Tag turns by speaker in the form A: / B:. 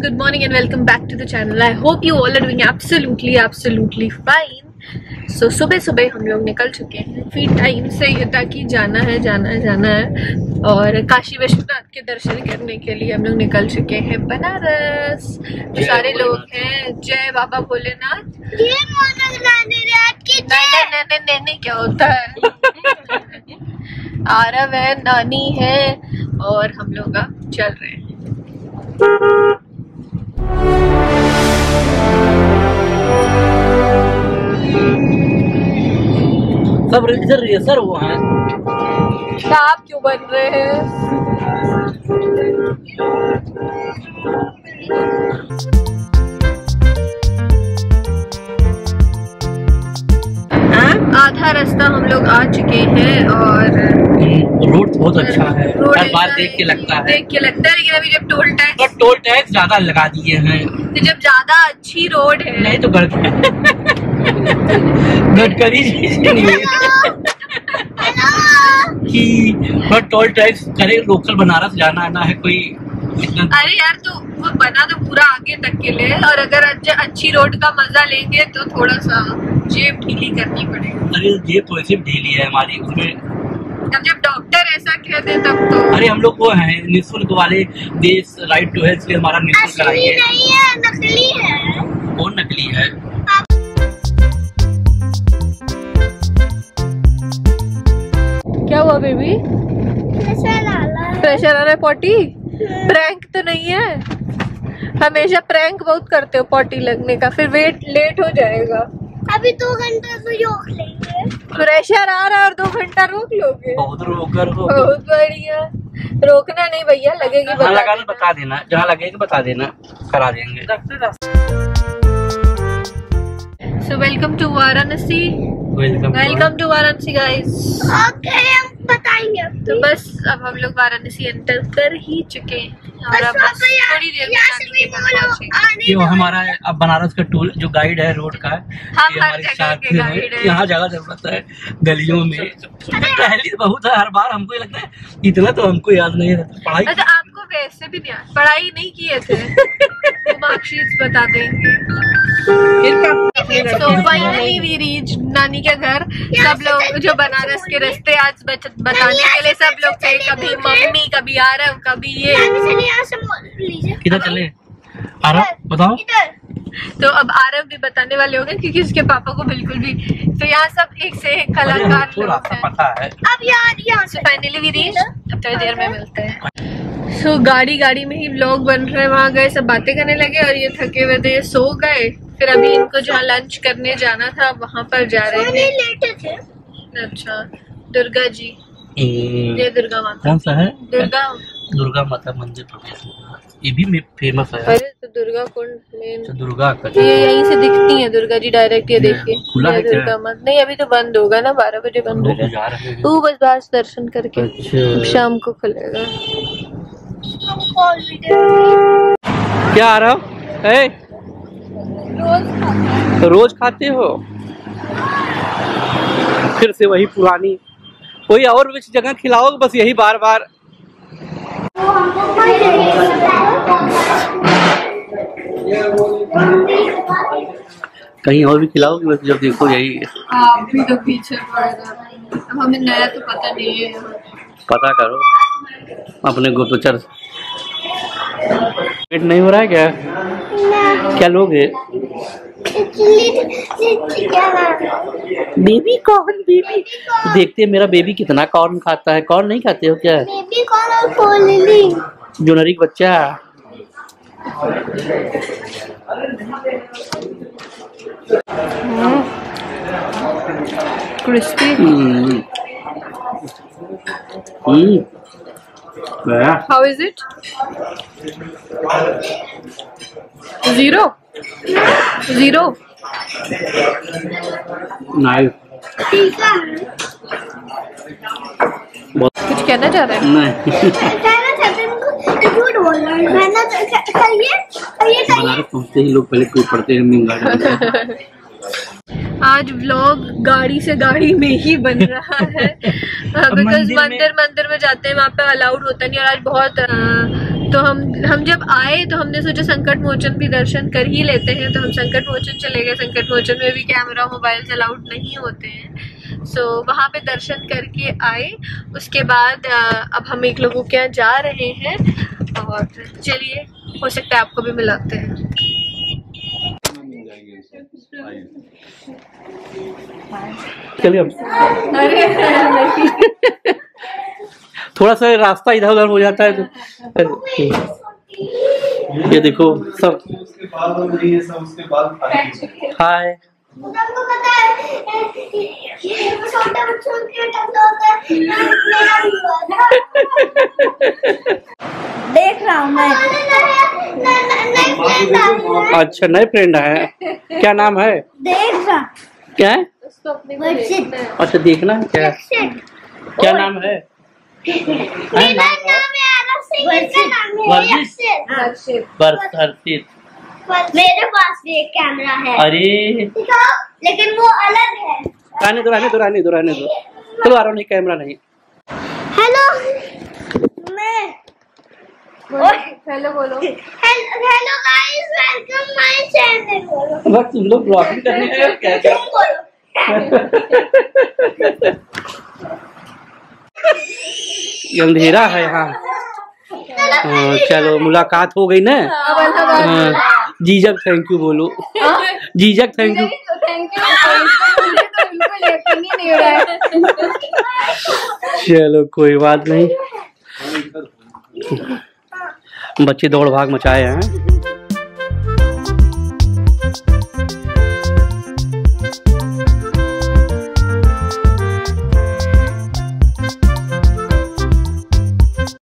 A: good morning and welcome back to the channel. I hope you all are doing absolutely fine. So सुबह सुबह हम लोग निकल चुके हैं फिर टाइम से, ताकि जाना है और काशी विश्वनाथ के दर्शन करने के लिए हम लोग निकल चुके हैं बनारस। तो सारे लोग हैं। जय बाबा भोलेनाथ। नहीं क्या होता है। आरव है, नानी है और हम लोग चल रहे हैं।
B: सब रेसर वो हैं।
A: आप क्यों बन रहे हैं? आधा रास्ता हम लोग आ चुके हैं और
B: रोड बहुत अच्छा है। हर बार देख के लगता है लेकिन
A: अभी जब टोल
B: टैक्स ज्यादा लगा दिए हैं,
A: तो जब ज्यादा अच्छी रोड है
B: नहीं तो गडकरी कि टोल टैक्स करे। लोकल बनारस जाना आना है कोई इतना।
A: अरे यार तो वो बना तो पूरा आगे तक के लिए, और अगर अच्छी रोड का मजा लेंगे तो थोड़ा सा जेब ढीली करनी पड़ेगी।
B: अरे जेब तो ऐसे ढीली है हमारी, उसमें
A: जब डॉक्टर ऐसा कहते तब तो।
B: अरे हम लोग वो हैं निःशुल्क वाले देश, राइट टू हेल्थ, हमारा निःशुल्क कराइए।
A: नहीं है, नकली है।
B: कौन नकली है?
A: क्या हुआ बेबी? प्रेशर आ रहा है। पॉटी प्रैंक तो नहीं है? हमेशा प्रैंक बहुत करते हो पॉटी लगने का, फिर लेट हो जाएगा।
C: अभी 2 घंटा तो रोक लेंगे।
A: प्रेशर आ रहा है और 2 घंटा रोक लोगे? बहुत बढ़िया। रोकना नहीं भैया, लगेगी
B: बता देना, जहाँ लगेगी बता देना, करा देंगे।
A: So welcome to Varanasi. Welcome to Varanasi guys.
C: Okay, हम बताएंगे।
A: तो बस अब हम लोग वाराणसी एंटर कर ही चुके हैं और अब बस थोड़ी देर में
B: ये हमारा अब बनारस का टूर जो गाइड है रोड का,
A: हम हर जगह के गाइड है।
B: यहाँ जगह जरूरत है गलियों में। पहले बहुत है, हर बार हमको लगता है इतना तो हमको याद नहीं रहता। पढ़ाई
A: तो आपको वैसे भी नहीं, पढ़ाई नहीं किए थे। मार्कशीट बता देंगे। तो फाइनली वी रीच नानी के घर। सब लोग जो बनारस के रास्ते आज बताने के लिए सब लोग थे, कभी मम्मी, कभी आरव, कभी ये।
B: किधर चले आरव बताओ?
A: तो अब आरव भी बताने वाले हो गए क्योंकि उसके पापा को बिल्कुल भी। तो यहाँ सब एक से एक कलाकार लोग हैं।
B: पता है।
C: अब यहाँ
A: से फाइनली वी रीच। अब थोड़ी देर में मिलते हैं। सो गाड़ी में ही व्लॉग बन रहे हैं। वहाँ गए सब बातें करने लगे और ये थके हुए थे, सो गए। फिर अभी इनको जहाँ लंच करने जाना था वहाँ पर जा रहे हैं। अच्छा, दुर्गा जी, ये दुर्गा माता।
B: कौन सा है?
A: दुर्गा
B: माता मंदिर ये भी फेमस है।
A: अरे तो दुर्गा कुंड मेन
B: दुर्गा का
A: ये यहीं से दिखती है दुर्गा जी डायरेक्ट। ये देखिए
B: खुला है
A: दुर्गा माता। नहीं अभी तो बंद होगा ना, 12 बजे बंद हो जाएगा। तो बस बस दर्शन करके शाम को खुलेगा।
B: क्या आ रहा है? रोज खाते हो? फिर से वही पुरानी, कोई और भी जगह खिलाओ, बस यही बार बार। कहीं और भी खिलाओगे, बस जब देखो यही।
A: अभी तो पीछे पड़ेगा। अब हमें नया तो पता नहीं है।
B: पता करो अपने गुप्तचर। पेट नहीं हो रहा है क्या? क्या लोगे? Baby corn. बेबी देखते हैं मेरा बेबी कितना कॉर्न खाता है। कॉर्न नहीं खाते हो क्या?
C: बेबी कॉर्न और
B: जोनरी का बच्चा।
A: Crispy. How is it? 0?
B: Nice.
A: कुछ कहना चाह रहे हैं?
B: नहीं बनारस पहुँचते ही लोग पहले टूट पड़ते हैं।
A: आज व्लॉग गाड़ी से गाड़ी में ही बन रहा है बिकॉज मंदिर में जाते हैं वहाँ पे अलाउड होता नहीं। और आज बहुत तो हम जब आए तो हमने सोचा संकट मोचन भी दर्शन कर ही लेते हैं, तो हम संकट मोचन चले गए। संकट मोचन में भी कैमरा मोबाइल अलाउड नहीं होते हैं। सो वहाँ पे दर्शन करके आए। उसके बाद अब हम एक लोगों के यहाँ जा रहे हैं और चलिए, हो सकता है आपको भी मिलाते हैं।
B: चलिए अब थोड़ा सा रास्ता इधर उधर हो जाता है तो ये देखो सब। हाय,
C: तुमको पता है ये छोटे बच्चों के टंगा होता है, मेरा भी हुआ था। देख रहा हूँ मैं।
B: अच्छा, नए फ्रेंड है, क्या नाम है?
C: देख रहा
B: क्या है? अच्छा, देखना है क्या? क्या नाम है?
C: मेरा नाम है अरसित, इसका नाम है
B: हर्षित।
C: मेरे पास भी एक कैमरा है।
B: अरे
C: लेकिन वो अलग है।
B: रहने दो। चलो आ रहा नहीं, कैमरा नहीं।
C: हेलो, मैं
A: हेलो बोलो।
C: Hello guys, welcome my channel. बोलो
B: बस तुम लोग ब्लॉगिंग करने आए हो क्या?
C: तुम बोलो।
B: अंधेरा है यहाँ। चलो, मुलाकात हो गई ना। जीजक थैंक यू बोलो। जीजक थैंक यू। चलो कोई बात नहीं, बच्चे दौड़ भाग मचाए हैं।